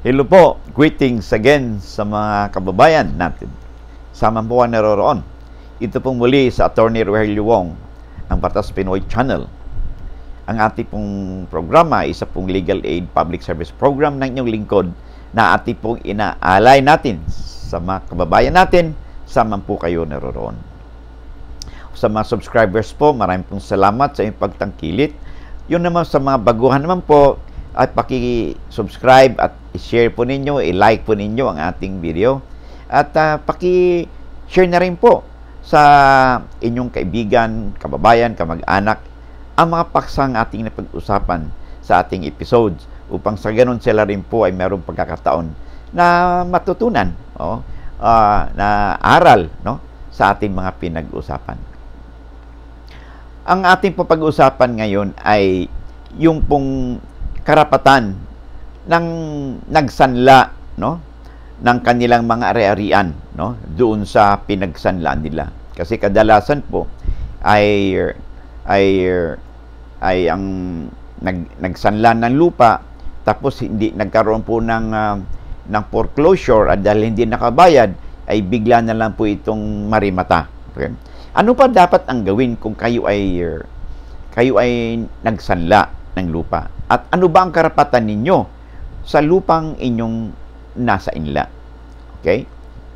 Hello po, greetings again sa mga kababayan natin. Sama po ang naroroon. Ito pong muli sa Attorney Rogelio Wong, ang Batas Pinoy Channel. Ang ating pong programa, isa pong legal aid public service program ng inyong lingkod na ating pong inaalay natin sa mga kababayan natin, sama po kayo naroroon. Sa mga subscribers po, maraming pong salamat sa inyong pagtangkilik. Yun naman sa mga baguhan naman po, at paki-subscribe at i-share po ninyo, i-like po ninyo ang ating video. At paki-share na rin po sa inyong kaibigan, kababayan, kamag-anak, ang mga paksang ating napag-usapan sa ating episodes upang sa ganun sila rin po ay mayroong pagkakataon na matutunan, na aral sa ating mga pinag-usapan. Ang ating pag-usapan ngayon ay yung pong karapatan ng nagsanla ng kanilang mga ari-arian doon sa pinagsanlaan nila. Kasi kadalasan po ay ang nagsanla ng lupa tapos hindi nagkaroon po ng foreclosure at dahil hindi nakabayad ay bigla na lang po itong marimata. Okay? Ano pa dapat ang gawin kung kayo ay nagsanla ng lupa? At ano ba ang karapatan ninyo sa lupang inyong nasa inla? Okay?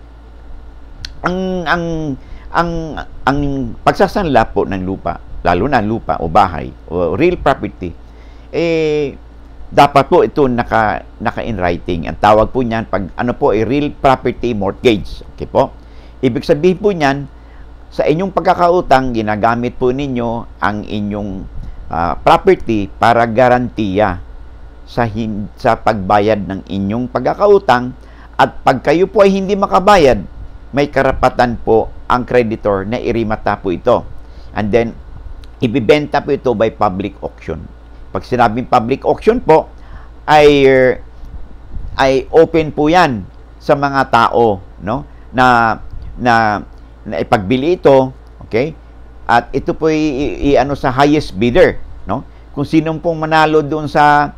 Ang pagsasanla po ng lupa, lalo na lupa o bahay o real property, dapat po ito naka in writing. Ang tawag po niyan real property mortgage. Okay po? Ibig sabihin po niyan, sa inyong pagkakautang, ginagamit po ninyo ang inyong property para garantiya sa pagbayad ng inyong pagkakautang, at pag kayo po ay hindi makabayad, may karapatan po ang creditor na irimata po ito. And then, ibibenta po ito by public auction. Pag sinabing public auction po, ay open po yan sa mga tao na ipagbili ito, okay? At ito po sa highest bidder, Kung sino pong manalo doon sa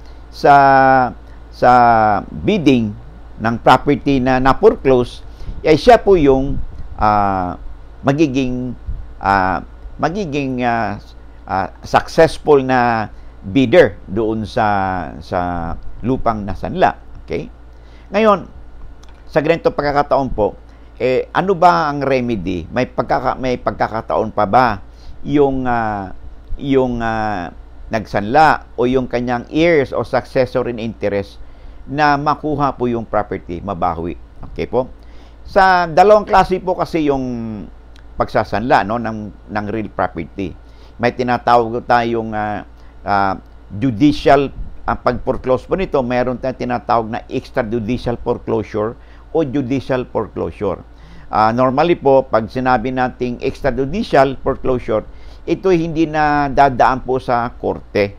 bidding ng property na foreclose, ay siya po yung magiging successful na bidder doon sa lupang nasanla, okay? Ngayon, sa ganito pagkakataon po, ano ba ang remedy? May pagkakataon pa ba yung nagsanla o yung kanyang heirs o successor in interest na makuha po yung property, mabawi? Okay po? Sa dalawang klase po kasi yung pagsasanla ng real property. May tinatawag tayong judicial, ang pag-foreclose po nito, mayroon tayong tinatawag na extrajudicial foreclosure o judicial foreclosure. Normally po, pag sinabi nating extrajudicial foreclosure, ito hindi na dadaan po sa korte,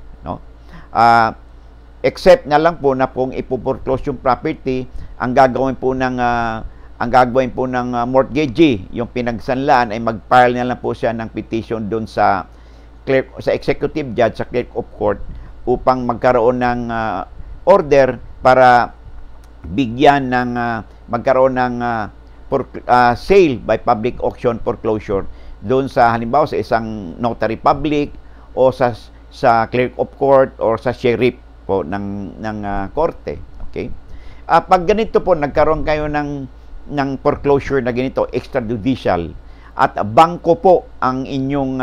except na lang po na kung ipo-foreclose yung property, ang gagawin po ng mortgagee, yung pinagsanlaan, ay mag-file na lang po siya ng petition doon sa executive judge, sa clerk of court, upang magkaroon ng order para bigyan ng magkaroon ng sale by public auction foreclosure doon sa halimbawa sa isang notary public o sa clerk of court or sa sheriff po ng korte. Okay? Pag ganito po nagkaroon kayo ng foreclosure na ganito, extrajudicial, at bangko po ang inyong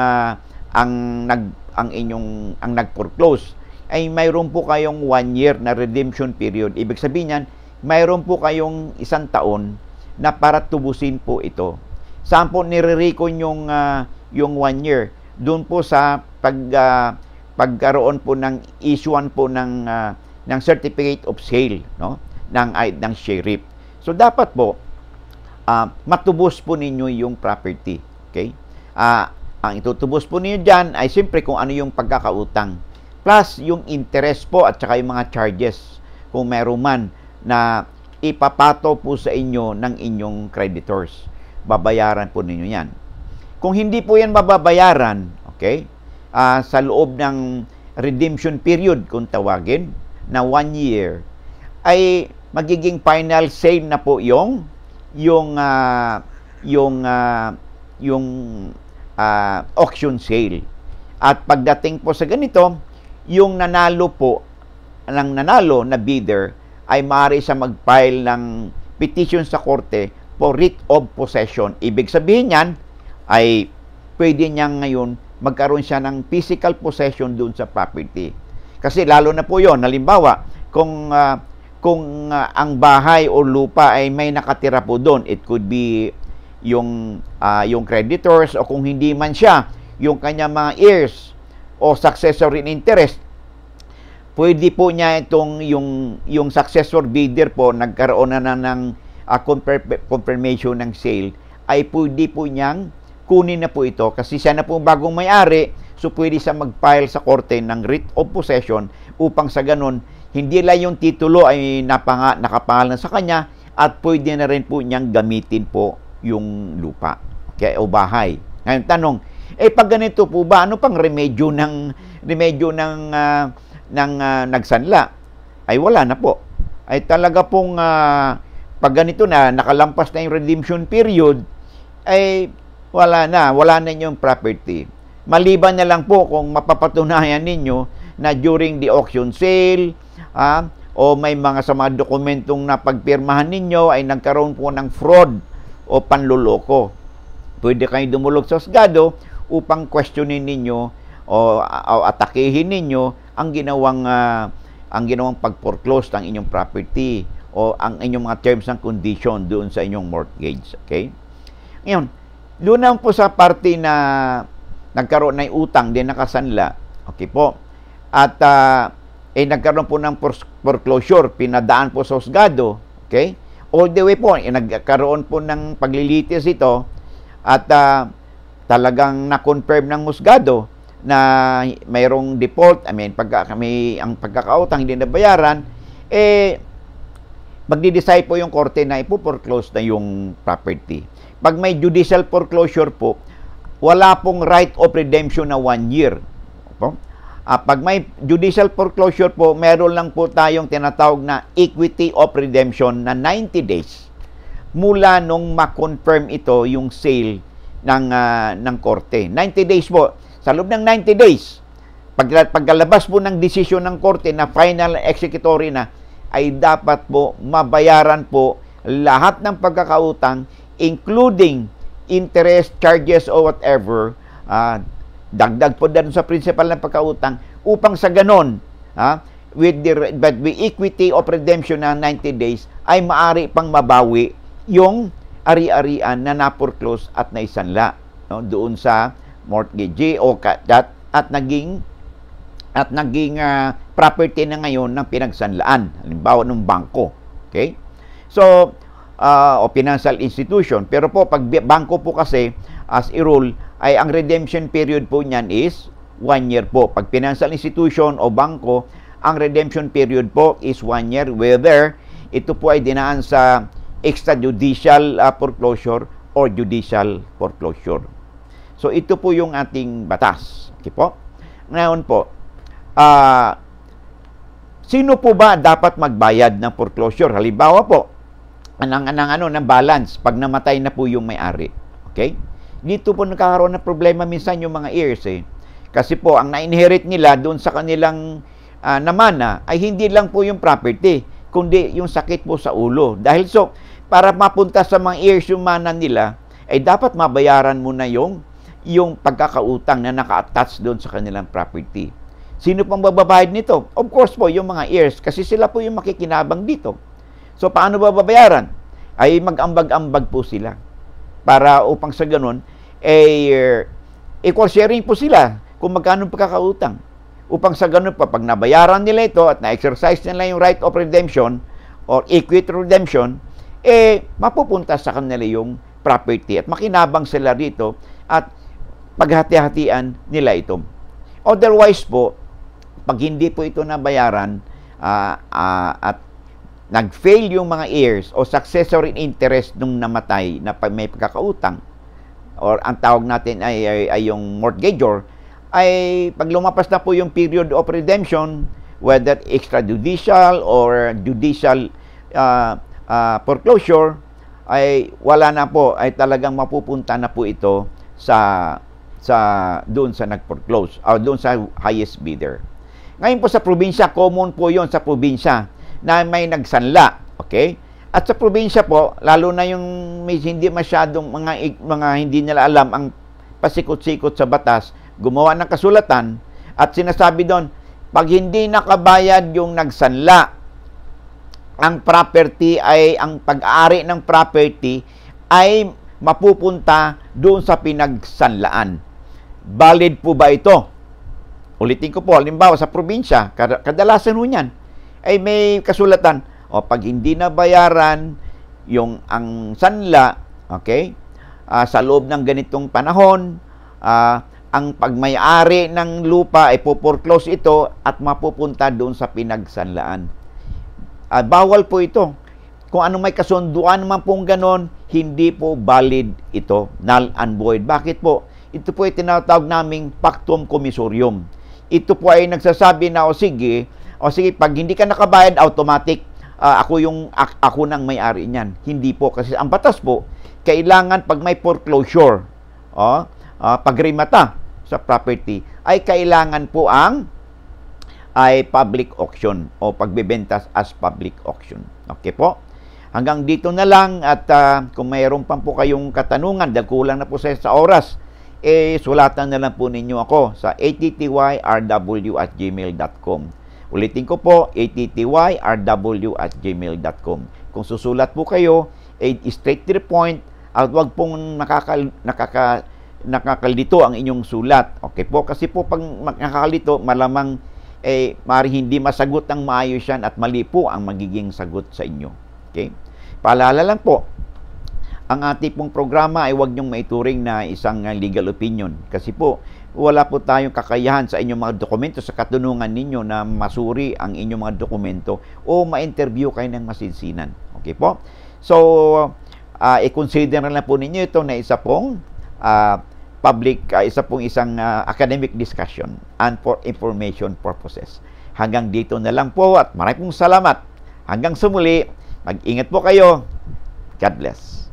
nag-foreclose, ay mayroon po kayong 1 year na redemption period. Ibig sabihin niyan, mayroon po kayong 1 taon na para tubusin po ito. Saan po nire-recon yung 1 year? Doon po sa pagkaroon po ng issuean po ng certificate of sale ng sheriff. So dapat po matubos po ninyo yung property. Okay? Ang itutubos po ninyo diyan ay siyempre kung ano yung pagkakautang plus yung interest po at saka yung mga charges kung meron man na ipapato po sa inyo ng inyong creditors. Babayaran po ninyo yan. Kung hindi po yan mababayaran, okay, sa loob ng redemption period, kung tawagin, na 1 year, ay magiging final sale na po yung auction sale. At pagdating po sa ganito, yung nanalo na bidder ay maaari siya mag-file ng petition sa korte for writ of possession. Ibig sabihin niyan ay pwede niya ngayon magkaroon siya ng physical possession doon sa property. Kasi lalo na po yon, halimbawa, kung ang bahay o lupa ay may nakatira po doon, it could be yung creditors, o kung hindi man siya, yung kanya mga heirs o successor in interest, pwede po niya itong yung successor bidder po nagkaroon na ng confirmation ng sale, ay pwede po niyang kunin na po ito kasi siya na po bagong may-ari, so pwede siya mag-file sa korte ng writ of possession upang sa ganun, hindi lang yung titulo ay nakapangalan sa kanya at pwede na rin po niyang gamitin po yung lupa o bahay. Ngayon tanong, pag ganito po ba, ano pang remedyo ng nagsanla? Ay wala na po. Ay talaga pong pag ganito na, nakalampas na yung redemption period, ay wala na yung property. Maliban na lang po kung mapapatunayan ninyo na during the auction sale, o may mga sa mga dokumentong napagpirmahan ninyo ay nagkaroon po ng fraud o panluloko. Pwede kayong dumulog sa husgado upang questionin ninyo o atakehin ninyo ang ginawang pag-foreclose ng inyong property o ang inyong mga terms and condition doon sa inyong mortgage. Okay? Ngayon, doon naman po sa parte na nagkaroon ng utang, din nakasanla. Okay po. At nagkaroon po ng foreclosure, pinadaan po sa husgado. Okay? All the way po, nagkaroon po ng paglilitis ito at talagang na-confirm ng husgado na mayroong default, ang pagkakautang hindi nabayaran, magdi-decide po yung korte na ipo-foreclose na yung property. Pag may judicial foreclosure po, wala pong right of redemption na 1 year. Pag may judicial foreclosure po, meron lang po tayong tinatawag na equity of redemption na 90 days mula nung ma-confirm ito yung sale ng korte. 90 days po. Sa loob ng 90 days, pagkalabas po ng desisyon ng korte na final executory na, ay dapat po mabayaran po lahat ng pagkakautang, including interest, charges, o whatever, dagdag po dyan sa principal ng pagkautang, upang sa ganon, with the equity of redemption na 90 days, ay maari pang mabawi yung ari-arian na na-foreclose at naisanla doon sa mortgagee at naging property na ngayon ng pinagsanlaan, halimbawa ng bangko. Okay? So, o financial institution. Pero po, pag bangko po kasi, as a rule, ay ang redemption period po niyan is 1 year po. Pag financial institution o bangko, ang redemption period po is 1 year, whether ito po ay dinaan sa extrajudicial foreclosure or judicial foreclosure. So, ito po yung ating batas. Okay po? Ngayon po, sino po ba dapat magbayad ng foreclosure? Halimbawa po, ng balance pag namatay na po yung may-ari. Okay? Dito po nagkakaroon ng problema minsan yung mga heirs Kasi po, ang na-inherit nila doon sa kanilang namana ay hindi lang po yung property, kundi yung sakit po sa ulo. Dahil so, para mapunta sa mga heirs yung mana nila, ay dapat mabayaran mo na yung pagkakautang na naka-attach doon sa kanilang property. Sino pang babayad nito? Of course po, yung mga heirs, kasi sila po yung makikinabang dito. So, paano ba babayaran? Ay mag-ambag-ambag po sila. Para upang sa ganun, equal sharing po sila kung magkano pagkakautang. Upang sa ganun pa, pag nabayaran nila ito at na-exercise nila yung right of redemption or equity redemption, mapupunta sa kanila yung property at makinabang sila dito at paghati-hatian nila ito. Otherwise po, pag hindi po ito nabayaran at nag-fail yung mga heirs o successor in interest nung namatay na may pagkakautang, or ang tawag natin ay yung mortgagor, ay pag lumapas na po yung period of redemption, whether extrajudicial or judicial foreclosure, ay wala na po, ay talagang mapupunta na po ito sa doon sa nag-foreclose o doon sa highest bidder. Ngayon po sa probinsya, common po 'yon sa probinsya na may nagsanla, okay? At sa probinsya po, lalo na yung may hindi masyadong mga hindi nila alam ang pasikot-sikot sa batas, gumawa ng kasulatan at sinasabi doon, pag hindi nakabayad yung nagsanla, ang property ay, ang pag-aari ng property ay mapupunta doon sa pinagsanlaan. Valid po ba ito? Ulitin ko po, halimbawa sa probinsya, kadalasan ho niyan, ay may kasulatan, o pag hindi na bayaran yung ang sanla, okay, sa loob ng ganitong panahon, ang pagmay-ari ng lupa ay po-foreclose ito at mapupunta doon sa pinagsanlaan. Bawal po ito. Kung ano may kasunduan naman pong ganon, hindi po valid ito, null and void. Bakit po? Ito po ay tinatawag naming pactum commissorium. Ito po ay nagsasabi na, o sige, pag hindi ka nakabayad, automatic, ako nang may-ari niyan. Hindi po, kasi ang batas po, kailangan pag may foreclosure, pagrimata sa property, ay kailangan po ay public auction o pagbebenta as public auction. Okay po? Hanggang dito na lang at kung mayroon pa po kayong katanungan, dahil kulang na po sa oras, sulatan na lang po ninyo ako sa attyRW@gmail.com. Ulitin ko po, attyRW@gmail.com. Kung susulat po kayo, straight to the point at wag pong nakakalito ang inyong sulat. Okay po? Kasi po pag nakakalito, malamang maaari hindi masagot ng maayos yan at mali po ang magiging sagot sa inyo. Okay? Paalala lang po, ang ating pong programa ay huwag niyong maituring na isang legal opinion. Kasi po, wala po tayong kakayahan sa inyong mga dokumento, sa katunungan ninyo na masuri ang inyong mga dokumento o ma-interview kayo ng masinsinan. Okay po? So, i-consider na lang po ninyo ito na isa pong isang academic discussion and for information purposes. Hanggang dito na lang po at maraming salamat. Hanggang sa muli, mag-ingat po kayo. God bless.